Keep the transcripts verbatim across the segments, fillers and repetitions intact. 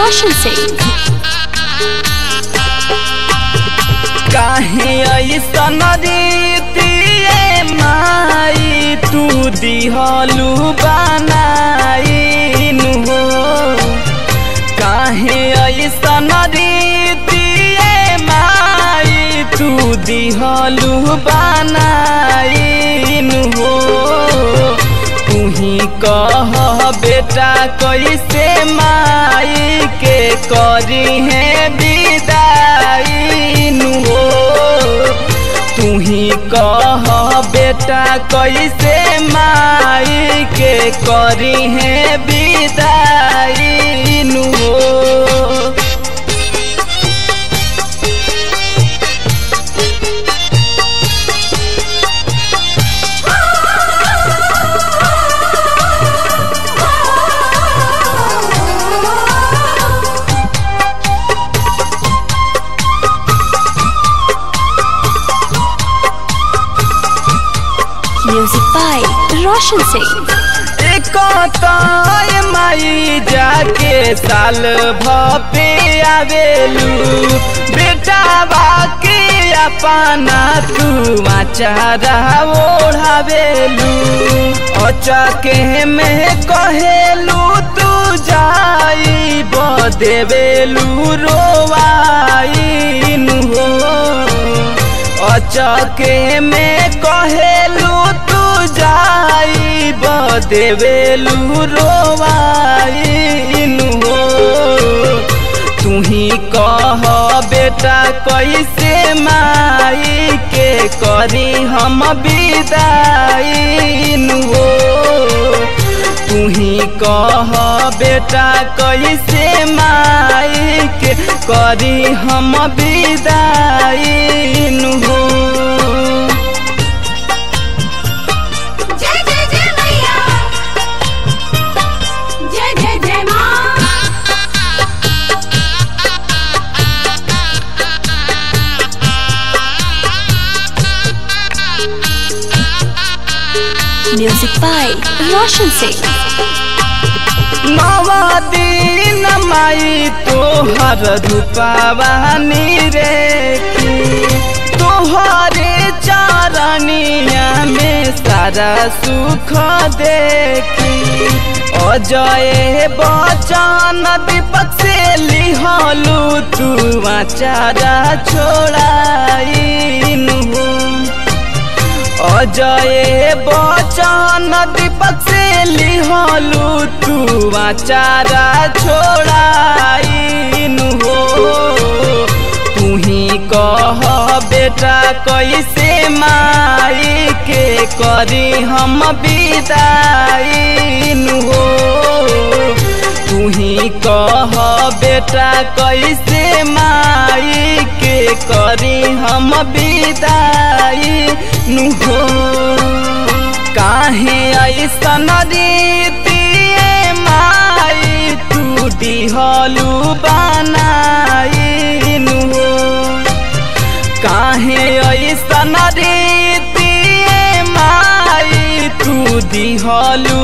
रोशन सिंह। काहे ऐसन रीति माई तू दिहलू बनाईन हो, काहे ऐसन रीति माई तू दिहलू बनाईन हो। तू ही कह बेटा कैसे माई के करी है विदाईन हो। तू ही कह बेटा कैसे माई के करी है विदाईन हो। Music by Roshan Singh. एक माई जाके साल भपे आवेलू, बेटा बाके अपना तू आचारा ओढ़ावेलू। अचके में कहेलू तू जाई बदेवेलू रोवाईन हो। अचके में कहेलू तू जाई बदेवेलू रोवाईन हो। तू ही कह बेटा कैसे माई के करी हम विदाईन हो। तू ही कह बेटा कैसे माई के करी हम विदाईन हो। Music by Roshan Singh. नवा दिन माई तोहर रूपावानी रेखी, तोहरे चरनिया में सारा सुख देखी। अजय बचन दीपक से लिहलू तू आचारा छोड़ाईन हो। अजय बचन दीपक से लिहलू तू आचारा छोड़ाईन हो। तू ही कह बेटा कैसे माई के करी हम विदाईन हो। तू ही कह बेटा कैसे माई के करी हम विदाईन हो। काहे ऐसन रीति माई तू दिहलू बनाईन हो। काहे ऐसन रीति माई तू दिहलू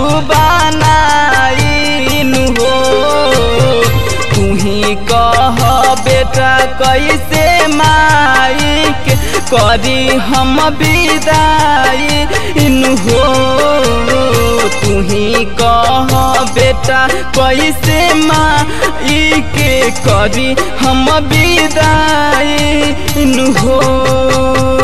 बनाईन हो। तू ही कह बेटा कैसे माई के करी हम विदाईन हो। तू ही कह बेटा कैसे माई के करी हम विदाईन हो।